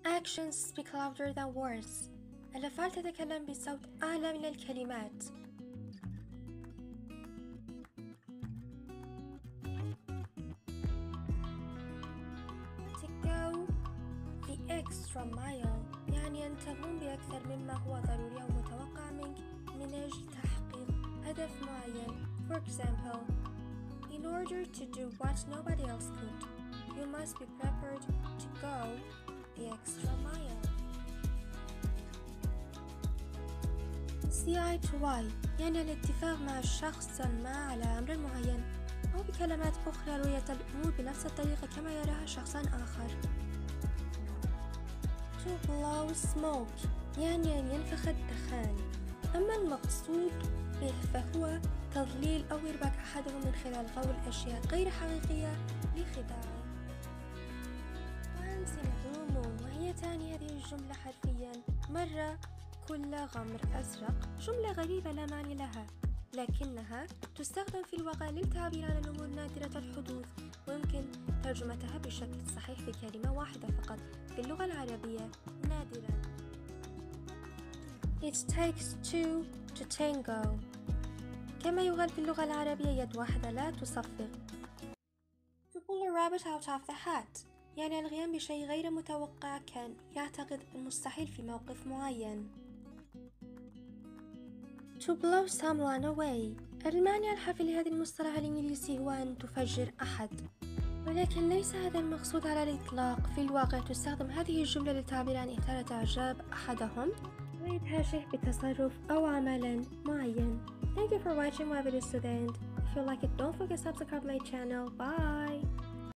Actions speak louder than words. الأفعال تتكلم بصوت أعلى من الكلمات. To go the extra mile يعني أن تقوم بأكثر مما هو ضروري أو متوقع منك من أجل تحقيق هدف معين. For example, in order to do what nobody else could, you must be prepared to go the extra mile. See eye to eye يعني الاتفاق مع الشخص ما على أمر معين، أو بكلمات أخرى رؤية الأمور بنفس الطريقة كما يراها شخص آخر. To blow smoke يعني أن ينفخ الدخان، أما المقصود به فهو تضليل أو إرباك أحدهم من خلال قول أشياء غير حقيقية لخداعه. Once in a blue moon وهي تعني هذه الجملة حرفيا مرة كل غمر أزرق، جملة غريبة لا معنى لها، لكنها تستخدم في الواقع للتعبير عن الأمور نادرة الحدوث، ويمكن ترجمتها بشكل صحيح بكلمة واحدة فقط في اللغة العربية: نادرا. It takes two to tango. كما يقال في اللغة العربية يد واحدة لا تصفق. To pull a rabbit out of the hat يعني القيام بشيء غير متوقع كان يعتقد المستحيل في موقف معين. To blow someone away المعنى الحرفي لهذا المصطلح الإنجليزي هو أن تفجر أحد، ولكن ليس هذا المقصود على الإطلاق. في الواقع تستخدم هذه الجملة للتعبير عن إثارة إعجاب أحدهم وإدهاشه بتصرف أو عمل معين. Thank you for watching my videos to the end. If you like it, don't forget to subscribe my channel. Bye!